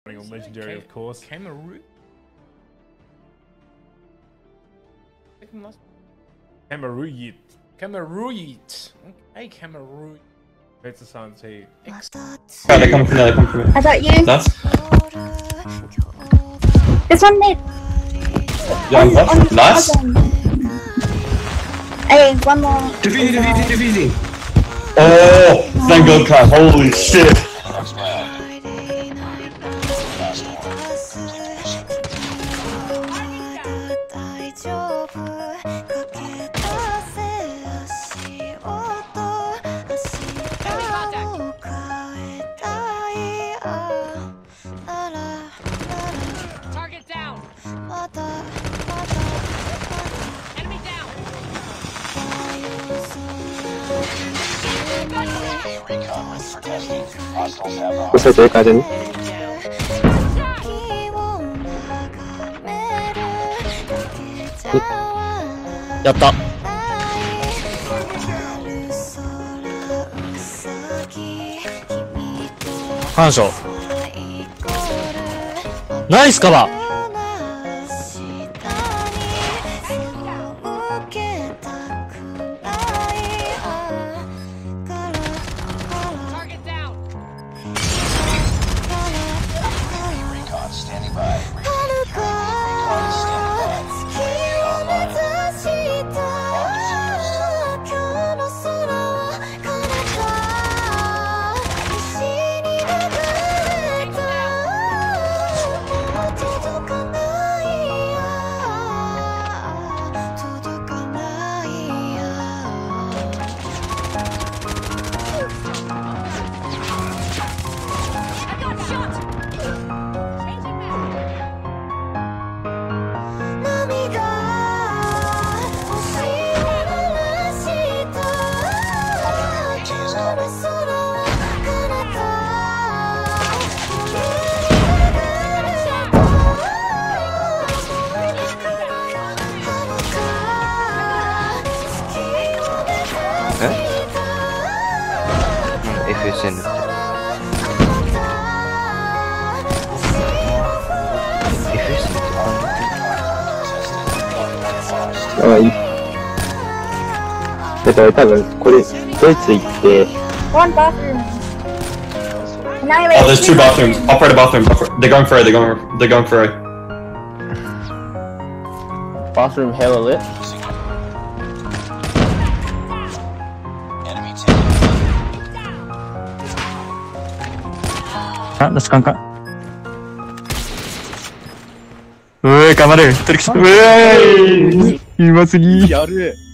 Legendary, of course. Cameroon? Cameroon. Cameroon. Okay, Cameroon. It's the Silence Heat. Oh, they're coming from there, they're coming from there. I got you. That's This one mid. young buff. Nice. Hey, one more. Defeating. Oh, thank God, Cam. Holy shit. Target down. Enemy down. 벌써 여기까지는? 였다. 한쇼. 나이스 카바. Target down. If you send it. If you send it. 多分これドイツ行って One bathroom. Oh, there's two bathrooms. Operator bathroom. They're going for A. They're going for A. bathroom hella lit. Let's go. うえ、頑張れ。取り来た。うえー、うますぎ。 やる。